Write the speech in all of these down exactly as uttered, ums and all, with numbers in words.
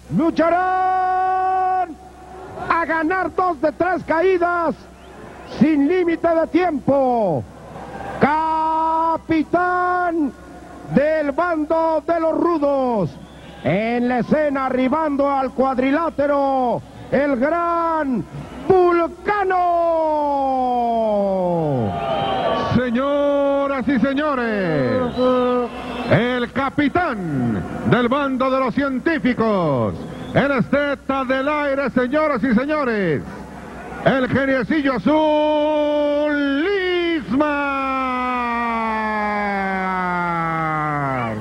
lucharán a ganar dos de tres caídas sin límite de tiempo. Capitán del bando de los rudos, en la escena arribando al cuadrilátero, el gran Vulcano. Señoras y señores, el capitán del bando de los científicos, el esteta del aire, señoras y señores, el geniecillo azul, Lismar.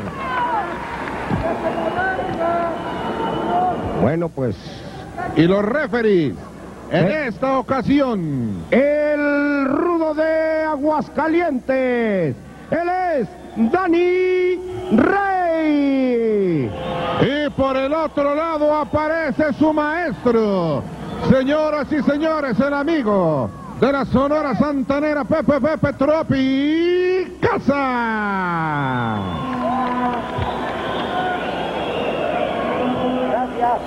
Bueno, pues... Y los referees, en ¿Eh? esta ocasión, el rudo de Aguascalientes, él es Dani Rey. Y por el otro lado aparece su maestro, señoras y señores, el amigo de la Sonora Santanera, Pepe Pepe Tropi Casa. Gracias.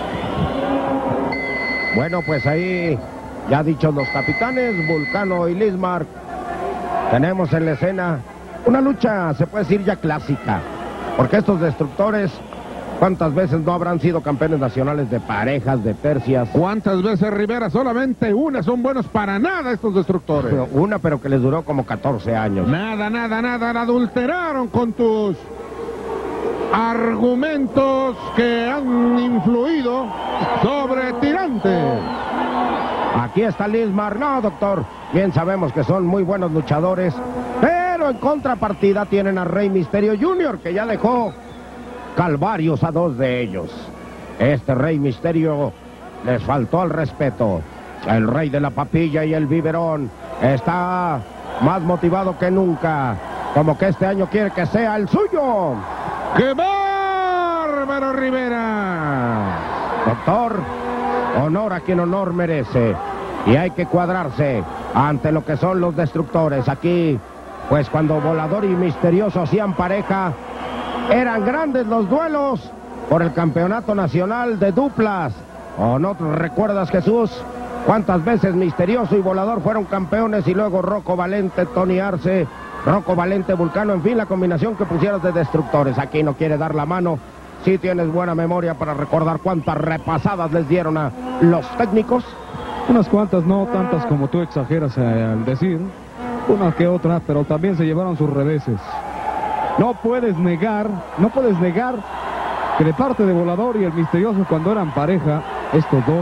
Bueno, pues ahí, ya dichos los capitanes, Vulcano y Lismar, tenemos en la escena una lucha, se puede decir ya clásica, porque estos destructores, ¿cuántas veces no habrán sido campeones nacionales de parejas, de tercias? ¿Cuántas veces, Rivera? Solamente una, son buenos para nada estos destructores. Pero una, pero que les duró como catorce años. Nada, nada, nada, la adulteraron con tus argumentos que han influido sobre Tirantes. Aquí está Lismar. No, doctor, bien sabemos que son muy buenos luchadores, pero en contrapartida tienen a Rey Misterio junior, que ya dejó calvarios a dos de ellos. Este Rey Misterio les faltó al respeto. El rey de la papilla y el biberón está más motivado que nunca, como que este año quiere que sea el suyo. ¡Qué bárbaro, Rivera! Doctor, honor a quien honor merece, y hay que cuadrarse ante lo que son los destructores. Aquí, pues cuando Volador y Misterioso hacían pareja, eran grandes los duelos por el campeonato nacional de duplas. ¿O no recuerdas, Jesús, cuántas veces Misterioso y Volador fueron campeones y luego Rocco Valente, Tony Arce, Rocco Valente, Vulcano, en fin, la combinación que pusieras de destructores? Aquí no quiere dar la mano. Sí tienes buena memoria para recordar cuántas repasadas les dieron a los técnicos. Unas cuantas, no tantas como tú exageras al decir, una que otra, pero también se llevaron sus reveses. No puedes negar, no puedes negar que de parte de Volador y el Misterioso, cuando eran pareja, estos dos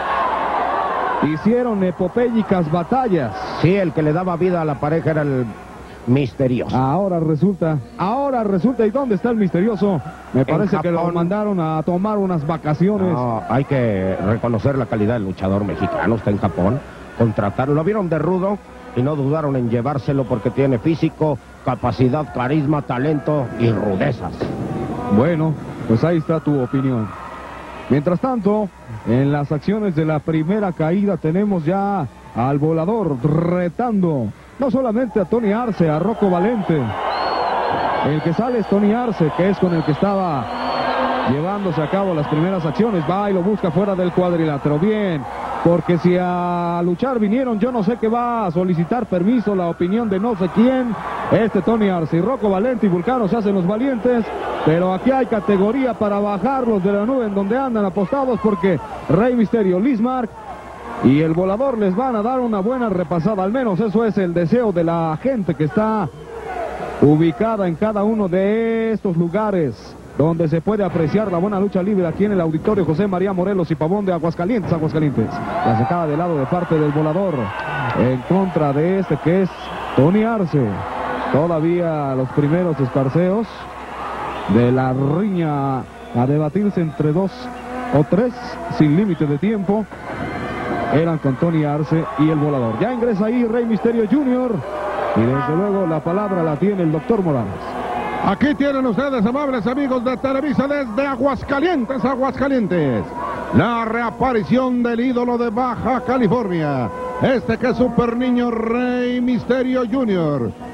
hicieron epopélicas batallas. Sí, el que le daba vida a la pareja era el Misterioso. Ahora resulta, ahora resulta, ¿y dónde está el Misterioso? Me parece que lo mandaron a tomar unas vacaciones. No, hay que reconocer la calidad del luchador mexicano, está en Japón. Contrataron, lo vieron de rudo y no dudaron en llevárselo porque tiene físico, capacidad, carisma, talento y rudezas. Bueno, pues ahí está tu opinión. Mientras tanto, en las acciones de la primera caída tenemos ya al Volador retando no solamente a Tony Arce, a Rocco Valente. El que sale es Tony Arce, que es con el que estaba llevándose a cabo las primeras acciones. Va y lo busca fuera del cuadrilátero. Bien, porque si a luchar vinieron, yo no sé qué va a solicitar permiso, la opinión de no sé quién. Este Tony Arce y Rocco Valente y Vulcano se hacen los valientes, pero aquí hay categoría para bajarlos de la nube en donde andan apostados, porque Rey Misterio, Lismar y el Volador les van a dar una buena repasada. Al menos eso es el deseo de la gente que está ubicada en cada uno de estos lugares donde se puede apreciar la buena lucha libre, aquí en el auditorio José María Morelos y Pavón de Aguascalientes, Aguascalientes. La sacada de lado de parte del Volador en contra de este que es Tony Arce. Todavía los primeros escarceos de la riña a debatirse entre dos o tres sin límite de tiempo eran con Tony Arce y el Volador. Ya ingresa ahí Rey Misterio junior y desde luego la palabra la tiene el doctor Morales. Aquí tienen ustedes, amables amigos de Televisa, desde Aguascalientes, Aguascalientes, la reaparición del ídolo de Baja California, este que es super niño Rey Misterio junior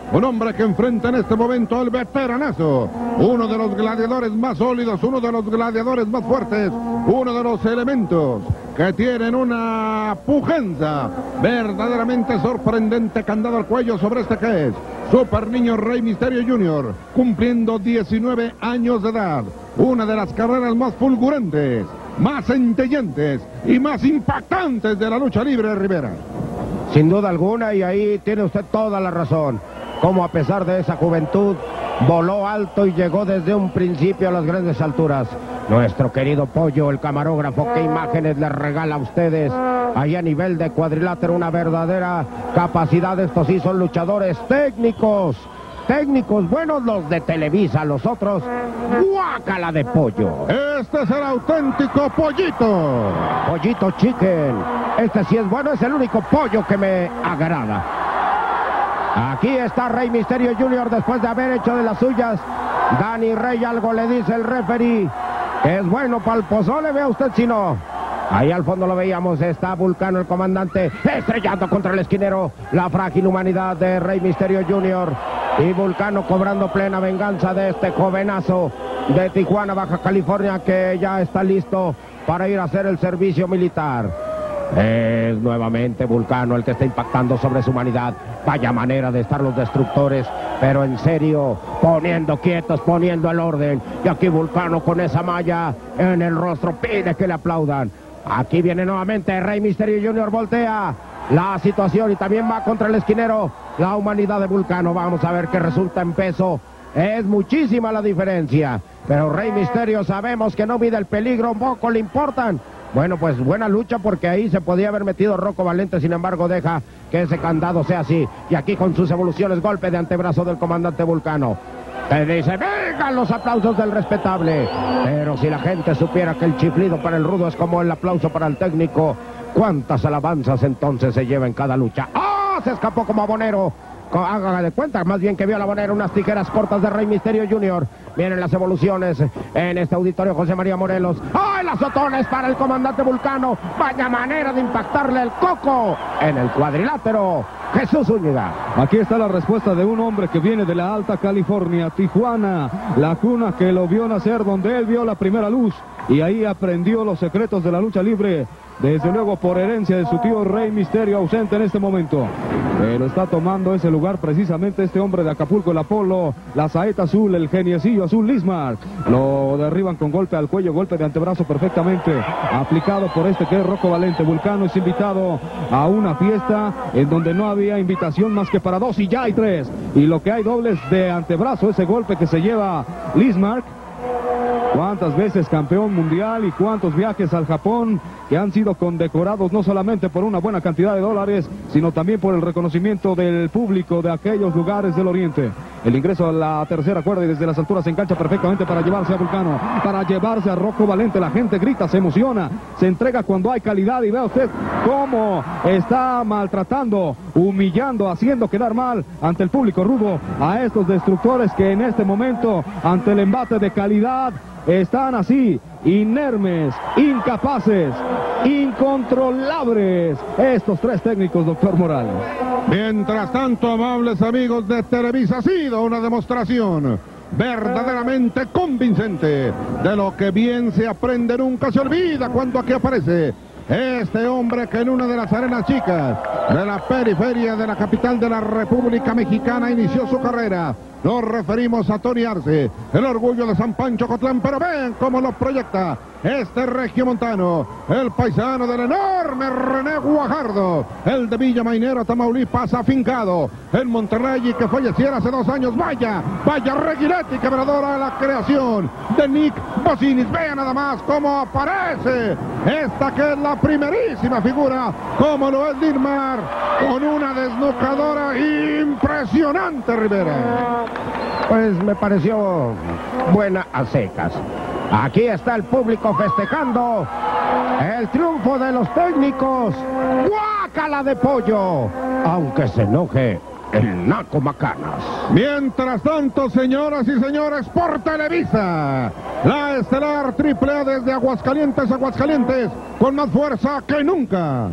Un hombre que enfrenta en este momento al veteranazo, uno de los gladiadores más sólidos, uno de los gladiadores más fuertes, uno de los elementos que tienen una pujanza verdaderamente sorprendente, candado al cuello sobre este que es Super Niño Rey Misterio junior, cumpliendo diecinueve años de edad, una de las carreras más fulgurantes, más centellantes y más impactantes de la lucha libre, Rivera. Sin duda alguna, y ahí tiene usted toda la razón. Como a pesar de esa juventud, voló alto y llegó desde un principio a las grandes alturas. Nuestro querido Pollo, el camarógrafo, qué imágenes le regala a ustedes. Ahí a nivel de cuadrilátero, una verdadera capacidad. Estos sí son luchadores técnicos. Técnicos buenos los de Televisa, los otros, guácala de pollo. Este es el auténtico Pollito. Pollito Chicken. Este sí es bueno, es el único pollo que me agrada. Aquí está Rey Misterio junior después de haber hecho de las suyas. Dani Rey, algo le dice el referee. Es bueno para el pozole, vea usted si no. Ahí al fondo lo veíamos, está Vulcano, el comandante, estrellando contra el esquinero. La frágil humanidad de Rey Misterio junior Y Vulcano cobrando plena venganza de este jovenazo de Tijuana, Baja California, que ya está listo para ir a hacer el servicio militar. Es nuevamente Vulcano el que está impactando sobre su humanidad. Vaya manera de estar los destructores, pero en serio, poniendo quietos, poniendo el orden. Y aquí Vulcano con esa malla en el rostro pide que le aplaudan. Aquí viene nuevamente Rey Misterio junior, voltea la situación y también va contra el esquinero. La humanidad de Vulcano, vamos a ver qué resulta en peso. Es muchísima la diferencia, pero Rey Misterio sabemos que no mide el peligro, poco le importan. Bueno, pues buena lucha, porque ahí se podía haber metido Rocco Valente, sin embargo deja que ese candado sea así. Y aquí con sus evoluciones, golpe de antebrazo del comandante Vulcano. Te dice, vengan los aplausos del respetable. Pero si la gente supiera que el chiflido para el rudo es como el aplauso para el técnico, ¿cuántas alabanzas entonces se lleva en cada lucha? ¡Ah! Se escapó como abonero. Haga de cuenta, más bien que vio la bonera, unas tijeras cortas de Rey Misterio junior Vienen las evoluciones en este auditorio José María Morelos. ¡Ay, las azotones para el comandante Vulcano! Vaya manera de impactarle el coco en el cuadrilátero. Jesús Zúñiga. Aquí está la respuesta de un hombre que viene de la Alta California, Tijuana, la cuna que lo vio nacer, donde él vio la primera luz y ahí aprendió los secretos de la lucha libre, desde luego por herencia de su tío Rey Misterio, ausente en este momento. Pero está tomando ese lugar precisamente este hombre de Acapulco, el Apolo, la saeta azul, el geniecillo azul, Lismar. Lo derriban con golpe al cuello, golpe de antebrazo perfectamente aplicado por este que es Rocco Valente. Vulcano es invitado a una fiesta en donde no había invitación más que para dos y ya hay tres. Y lo que hay dobles de antebrazo, ese golpe que se lleva Lismar. Cuántas veces campeón mundial y cuántos viajes al Japón que han sido condecorados no solamente por una buena cantidad de dólares, sino también por el reconocimiento del público de aquellos lugares del oriente. El ingreso a la tercera cuerda y desde las alturas se engancha perfectamente para llevarse a Vulcano, para llevarse a Rocco Valente. La gente grita, se emociona, se entrega cuando hay calidad, y vea usted cómo está maltratando, humillando, haciendo quedar mal ante el público rudo a estos destructores que en este momento, ante el embate de calidad, están así, inermes, incapaces, incontrolables, estos tres técnicos, doctor Morales. Mientras tanto, amables amigos de Televisa, ha sido una demostración verdaderamente convincente de lo que bien se aprende nunca se olvida cuando aquí aparece este hombre que en una de las arenas chicas de la periferia de la capital de la República Mexicana inició su carrera. Nos referimos a Tony Arce, el orgullo de San Pancho Cotlán, pero ven cómo lo proyecta este regiomontano, el paisano del enorme René Guajardo, el de Villa Mainero, Tamaulipas, afincado en Monterrey y que falleciera hace dos años. Vaya, vaya Reguiletti, quebradora de la creación de Nick Bocinis. Vean nada más cómo aparece esta que es la primerísima figura, como lo es Lismar, con una desnucadora impresionante, Rivera. Pues me pareció buena a secas. Aquí está el público festejando el triunfo de los técnicos. ¡Guácala de pollo! Aunque se enoje el Naco Macanas. Mientras tanto, señoras y señores, por Televisa, la estelar triple A desde Aguascalientes, Aguascalientes, con más fuerza que nunca.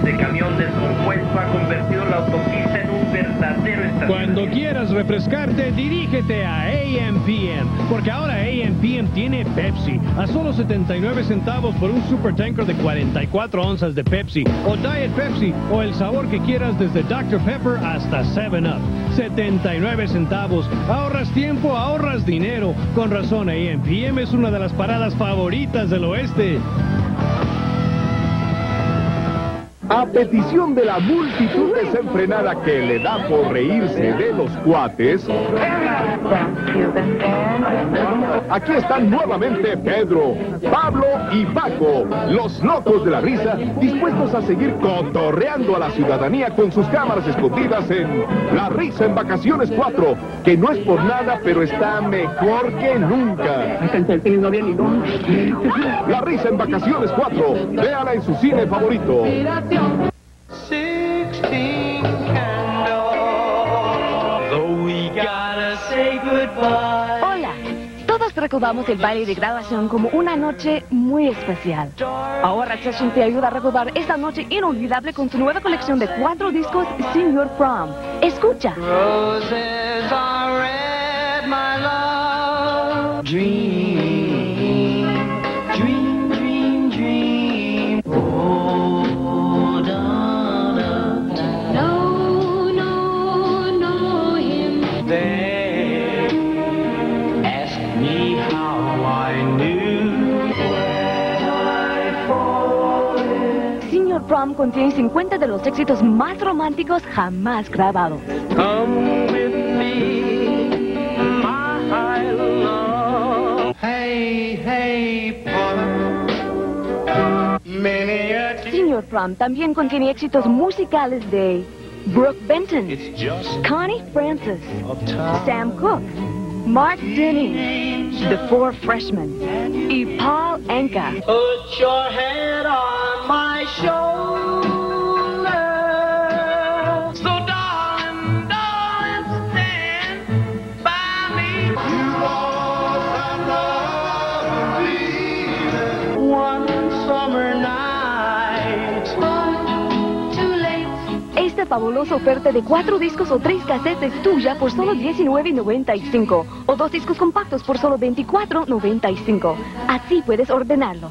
Este camión descompuesto ha convertido la autopista en un verdadero estacionamiento. Cuando quieras refrescarte, dirígete a A M P M, porque ahora A M P M tiene Pepsi, a solo setenta y nueve centavos por un super tanker de cuarenta y cuatro onzas de Pepsi, o Diet Pepsi, o el sabor que quieras desde doctor Pepper hasta seven up. setenta y nueve centavos. Ahorras tiempo, ahorras dinero. Con razón, A M P M es una de las paradas favoritas del oeste. A petición de la multitud desenfrenada que le da por reírse de los cuates, aquí están nuevamente Pedro, Pablo y Paco, los locos de la risa, dispuestos a seguir cotorreando a la ciudadanía con sus cámaras escondidas en La Risa en Vacaciones cuatro, que no es por nada, pero está mejor que nunca. La Risa en Vacaciones cuatro, véala en su cine favorito. Sixteen candles, though we gotta say goodbye. Hola, todos recordamos el baile de graduación como una noche muy especial. Ahora Session te ayuda a recordar esta noche inolvidable con su nueva colección de cuatro discos Senior Prom. Escucha. Roses are red, my love. Dream, dream, dream, dream. Oh, da, da, da. No, no, no, him. They ask me how I knew when I fall. Senior Prom contiene cincuenta de los éxitos más románticos jamás grabados. Come with me, my love. Hey, hey, pop. Many a Senior Prom también contiene éxitos musicales de Brooke Benton, It's just Connie Francis, a time. Sam Cooke, Mark Denny, The Four Freshmen y Paul Anka. Put your head on my shoulder. So darling, darling, stand by me. You lost another reason. One summer night. Too late. Esta fabulosa oferta de cuatro discos o tres cassettes es tuya por solo diecinueve noventa y cinco o dos discos compactos por solo veinticuatro noventa y cinco. Así puedes ordenarlos.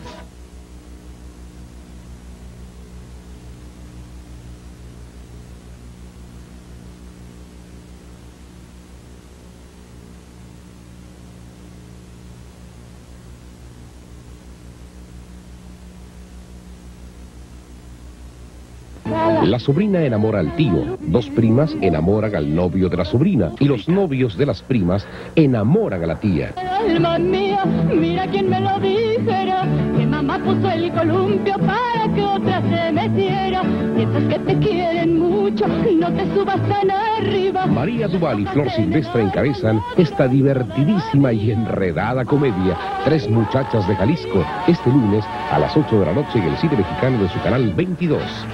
La sobrina enamora al tío, dos primas enamoran al novio de la sobrina y los novios de las primas enamoran a la tía. Alma mía, mira quién me lo dijera, que mamá puso el columpio para que otra se metiera. Y esas que te quieren mucho, no te subas tan arriba. María Duval y Flor Silvestre encabezan esta divertidísima y enredada comedia, Tres Muchachas de Jalisco, este lunes a las ocho de la noche en el cine mexicano de su canal veintidós.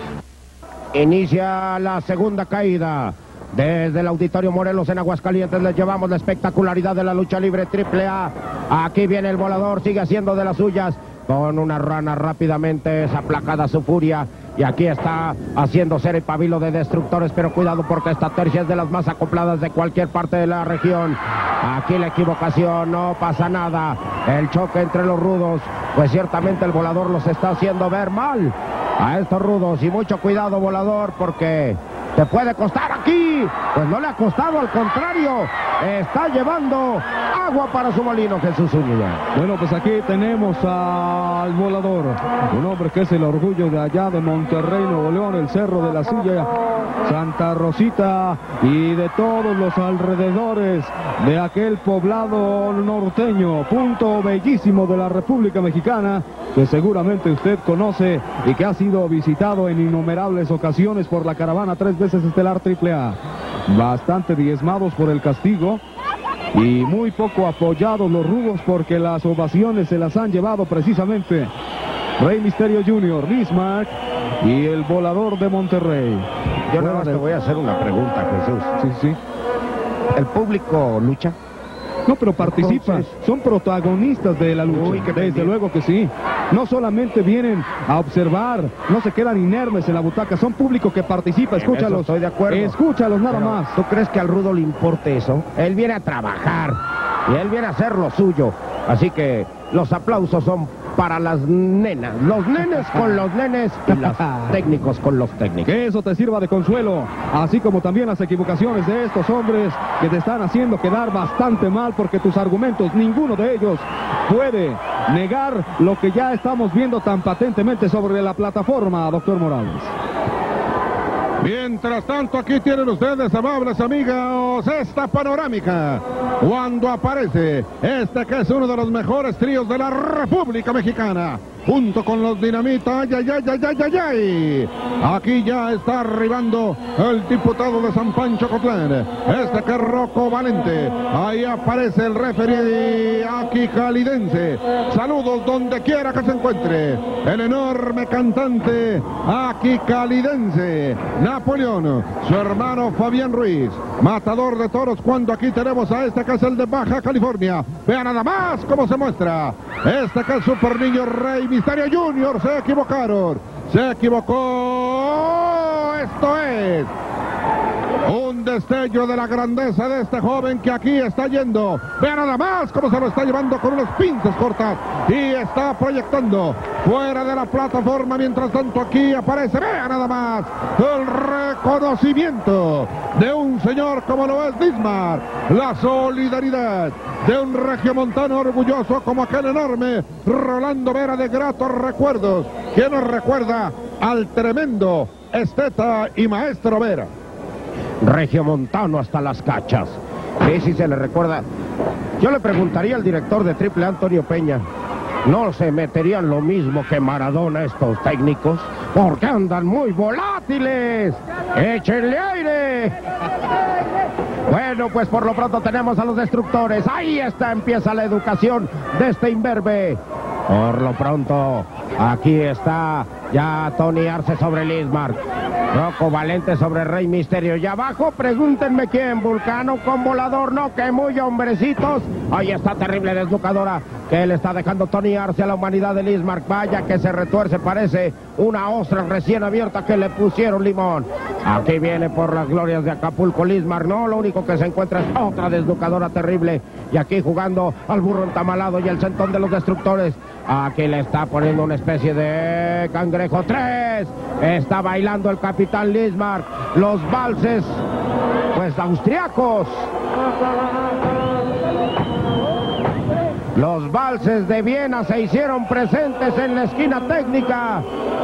Inicia la segunda caída. Desde el Auditorio Morelos en Aguascalientes les llevamos la espectacularidad de la lucha libre triple A. Aquí viene el volador, sigue haciendo de las suyas. Con una rana rápidamente es aplacada su furia. Y aquí está haciendo ser el pabilo de destructores, pero cuidado porque esta tercia es de las más acopladas de cualquier parte de la región. Aquí la equivocación, no pasa nada. El choque entre los rudos, pues ciertamente el volador los está haciendo ver mal a estos rudos. Y mucho cuidado, volador, porque te puede costar aquí. Pues no le ha costado, al contrario, está llevando agua para su molino, Jesús Zúñiga. Bueno, pues aquí tenemos al volador, un hombre que es el orgullo de allá de Monterrey, Nuevo León, el Cerro de la Silla, Santa Rosita y de todos los alrededores de aquel poblado norteño, punto bellísimo de la República Mexicana, que seguramente usted conoce y que ha sido visitado en innumerables ocasiones por la caravana tres veces estelar triple A. Bastante diezmados por el castigo y muy poco apoyados los rudos porque las ovaciones se las han llevado precisamente Rey Misterio junior, Bismarck y el volador de Monterrey. Yo nada más te voy a hacer una pregunta, Jesús. Sí, sí. ¿El público lucha? No, pero participan, Entonces, son protagonistas de la lucha. Uy, qué Desde pendiente. luego que sí. no solamente vienen a observar, no se quedan inermes en la butaca, son público que participa, escúchalos. Estoy de acuerdo. Escúchalos nada Pero, más. ¿tú crees que al rudo le importe eso? Él viene a trabajar y él viene a hacer lo suyo. Así que los aplausos son para las nenas, los nenes con los nenes y los técnicos con los técnicos. Que eso te sirva de consuelo, así como también las equivocaciones de estos hombres que te están haciendo quedar bastante mal, porque tus argumentos, ninguno de ellos puede negar lo que ya estamos viendo tan patentemente sobre la plataforma, doctor Morales. Mientras tanto, aquí tienen ustedes, amables amigos, esta panorámica. Cuando aparece este que es uno de los mejores tríos de la República Mexicana, junto con los Dinamita, ay, ay, ay, ay, ay, ay, ay. Aquí ya está arribando el diputado de San Pancho Cotlán, este que es Rocco Valente. Ahí aparece el referee aquí calidense. Saludos donde quiera que se encuentre. El enorme cantante aquí calidense, Napoleón, su hermano Fabián Ruiz, matador de toros, cuando aquí tenemos a este que es el de Baja California. Vean nada más cómo se muestra. Este que es Super Niño Rey Misterio Junior, se equivocaron. Se equivocó. Esto es un destello de la grandeza de este joven que aquí está yendo. Vean nada más cómo se lo está llevando con unas pinzas cortas y está proyectando fuera de la plataforma. Mientras tanto aquí aparece, vean nada más, el reconocimiento de un señor como lo es Lismar, la solidaridad de un regiomontano orgulloso como aquel enorme Rolando Vera, de gratos recuerdos, que nos recuerda al tremendo esteta y maestro Vera. Regiomontano hasta las cachas. Sí, sí se le recuerda. Yo le preguntaría al director de Triple A, Antonio Peña, ¿no se meterían lo mismo que Maradona estos técnicos? Porque andan muy volátiles. ¡Échenle aire! Bueno, pues por lo pronto tenemos a los destructores. Ahí está, empieza la educación de este imberbe. Por lo pronto, aquí está ya Tony Arce sobre Lismar. Rocco Valente sobre Rey Misterio. Y abajo, pregúntenme quién, Vulcano con Volador, no, que muy hombrecitos. Ahí está, terrible desnucadora que le está dejando Tony Arce a la humanidad de Lismar. Vaya que se retuerce, parece una ostra recién abierta que le pusieron limón. Aquí viene por las glorias de Acapulco Lismar, no, lo único que se encuentra es otra desnucadora terrible. Y aquí jugando al burro entamalado y el centón de los destructores. Aquí le está poniendo una especie de cangrejo. Tres. Está bailando el capitán Lismar. Los valses, pues austriacos. Los valses de Viena se hicieron presentes en la esquina técnica.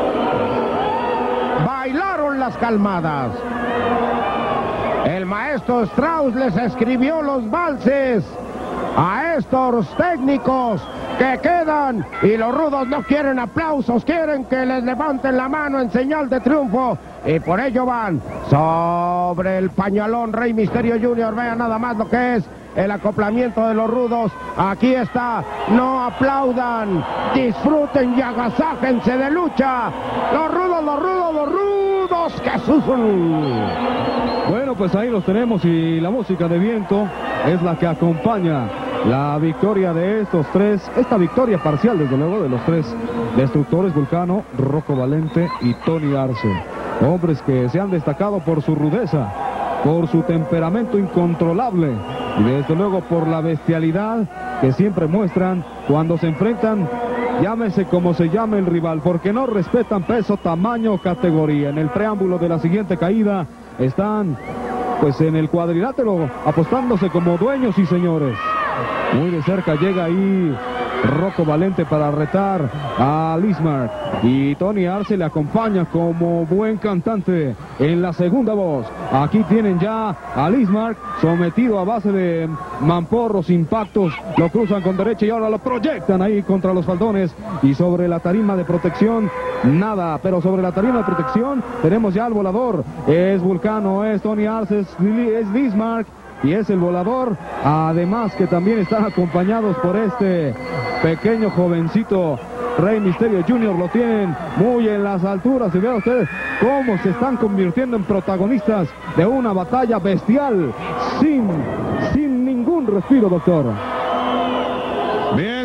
Bailaron las calmadas. El maestro Strauss les escribió los valses a estos técnicos que quedan, y los rudos no quieren aplausos, quieren que les levanten la mano en señal de triunfo, y por ello van sobre el pañalón Rey Misterio Junior. Vean nada más lo que es el acoplamiento de los rudos. Aquí está, no aplaudan, disfruten y agasájense de lucha. Los rudos, los rudos, los rudos que sufren. Bueno, pues ahí los tenemos, y la música de viento es la que acompaña la victoria de estos tres, esta victoria parcial desde luego de los tres destructores: Vulcano, Rocco Valente y Tony Arce. Hombres que se han destacado por su rudeza, por su temperamento incontrolable y desde luego por la bestialidad que siempre muestran cuando se enfrentan, llámese como se llame el rival, porque no respetan peso, tamaño o categoría. En el preámbulo de la siguiente caída están pues en el cuadrilátero apostándose como dueños y señores. Muy de cerca llega ahí Rocco Valente para retar a Lismar, y Tony Arce le acompaña como buen cantante en la segunda voz. Aquí tienen ya a Lismar sometido a base de mamporros, impactos, lo cruzan con derecha y ahora lo proyectan ahí contra los faldones, y sobre la tarima de protección nada, pero sobre la tarima de protección tenemos ya al volador. Es Vulcano, es Tony Arce, es, es Lismar y es el volador, además que también están acompañados por este pequeño jovencito Rey Misterio Junior. Lo tienen muy en las alturas, y vean ustedes cómo se están convirtiendo en protagonistas de una batalla bestial sin, sin ningún respiro, doctor. Bien.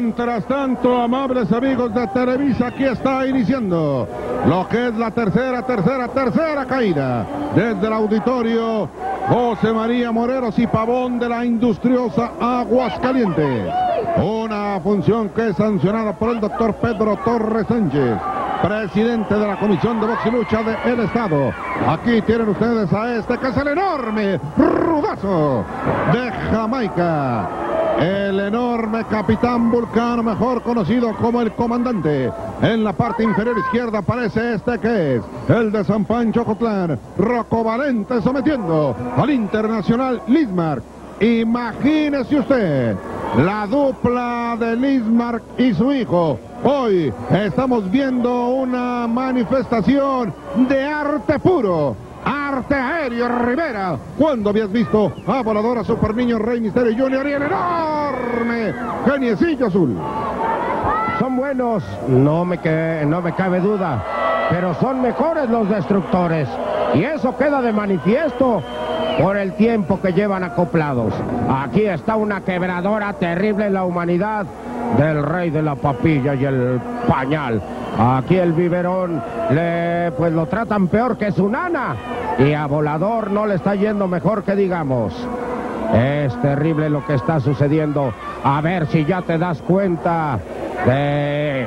Mientras tanto, amables amigos de Televisa, aquí está iniciando lo que es la tercera, tercera, tercera caída desde el auditorio José María Moreros y Pavón de la industriosa Aguascalientes. Una función que es sancionada por el doctor Pedro Torres Sánchez, presidente de la Comisión de Box y Lucha del Estado. Aquí tienen ustedes a este que es el enorme rudazo de Jamaica. El enorme Capitán Vulcano, mejor conocido como el comandante. En la parte inferior izquierda aparece este que es el de San Pancho Cotlán, Rocco Valente, sometiendo al internacional Lismark. Imagínese usted la dupla de Lismark y su hijo. Hoy estamos viendo una manifestación de arte puro. Arte aéreo, Rivera. ¿Cuándo habías visto a Voladora Super Niño Rey Misterio Junior y el enorme Geniecillo Azul? Son buenos, no me, que, no me cabe duda, pero son mejores los destructores. Y eso queda de manifiesto por el tiempo que llevan acoplados. Aquí está una quebradora terrible en la humanidad del rey de la papilla y el pañal. Aquí el biberón, le, pues lo tratan peor que su nana. Y a Volador no le está yendo mejor que digamos. Es terrible lo que está sucediendo. A ver si ya te das cuenta de,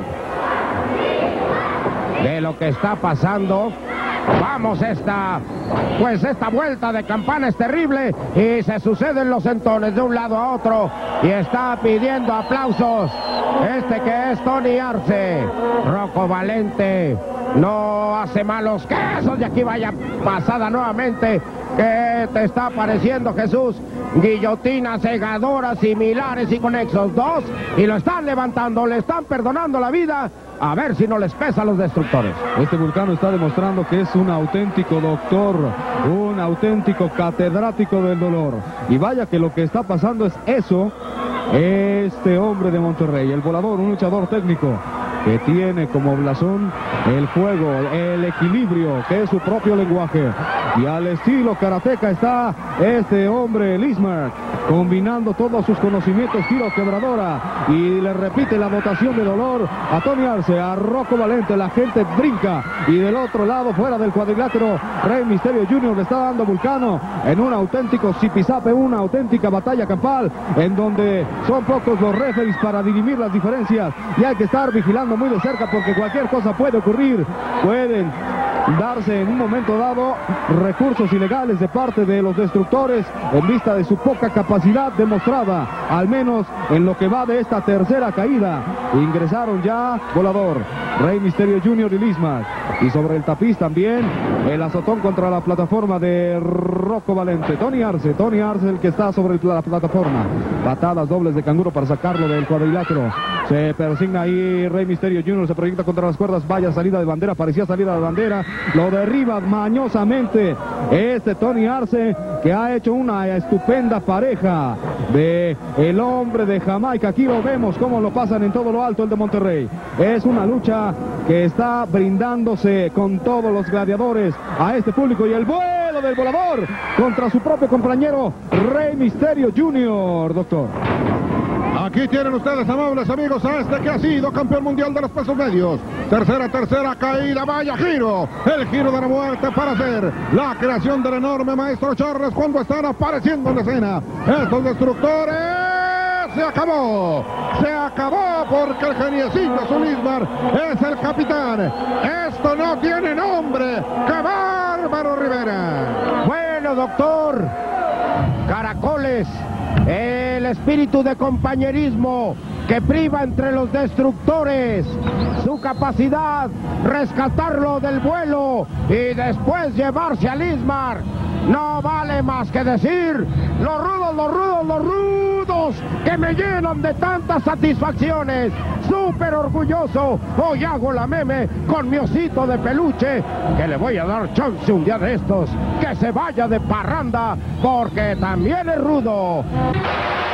de lo que está pasando. Vamos, esta, pues esta vuelta de campana es terrible y se suceden los entones de un lado a otro y está pidiendo aplausos este que es Tony Arce. Rocco Valente no hace malos quesos y aquí vaya pasada nuevamente. ¿Qué te está pareciendo, Jesús? Guillotinas cegadoras similares y conexos, dos, y lo están levantando, le están perdonando la vida. A ver si no les pesa a los destructores. Este Vulcano está demostrando que es un auténtico doctor, un auténtico catedrático del dolor. Y vaya que lo que está pasando es eso. Este hombre de Monterrey, el Volador, un luchador técnico que tiene como blasón el fuego, el equilibrio, que es su propio lenguaje. Y al estilo karateca está este hombre, Lismark, combinando todos sus conocimientos, tiro, quebradora, y le repite la votación de dolor a Tony Arce, a Rocco Valente. La gente brinca, y del otro lado, fuera del cuadrilátero, Rey Misterio Junior le está dando a Vulcano en un auténtico zipizape, una auténtica batalla campal, en donde son pocos los referees para dirimir las diferencias, y hay que estar vigilando muy de cerca porque cualquier cosa puede ocurrir. Pueden darse en un momento dado recursos ilegales de parte de los destructores en vista de su poca capacidad demostrada, al menos en lo que va de esta tercera caída. Ingresaron ya Volador, Rey Misterio Junior y Lismark, y sobre el tapiz también el azotón contra la plataforma de Rocco Valente. Tony Arce, Tony Arce el que está sobre la plataforma. Patadas dobles de canguro para sacarlo del cuadrilátero. Se persigna ahí Rey Misterio Junior, se proyecta contra las cuerdas, vaya salida de bandera, parecía salida de bandera, lo derriba mañosamente este Tony Arce, que ha hecho una estupenda pareja de el hombre de Jamaica. Aquí lo vemos cómo lo pasan en todo lo alto el de Monterrey. Es una lucha que está brindándose con todos los gladiadores a este público, y el vuelo del Volador contra su propio compañero Rey Misterio Junior, doctor. Aquí tienen ustedes, amables amigos, a este que ha sido campeón mundial de los pesos medios. Tercera, tercera caída, vaya giro. El giro de la muerte para hacer la creación del enorme maestro Charles cuando están apareciendo en la escena. Estos destructores, se acabó. Se acabó porque el Geniecillo Azul Lismark es el capitán. Esto no tiene nombre. ¡Qué bárbaro, Rivera! Bueno, doctor, caracoles. El espíritu de compañerismo que priva entre los destructores, su capacidad, rescatarlo del vuelo y después llevarse a Lismark. No vale más que decir, los rudos, los rudos, los rudos, que me llenan de tantas satisfacciones. Súper orgulloso, hoy hago la meme con mi osito de peluche, que le voy a dar chance un día de estos, que se vaya de parranda, porque también es rudo.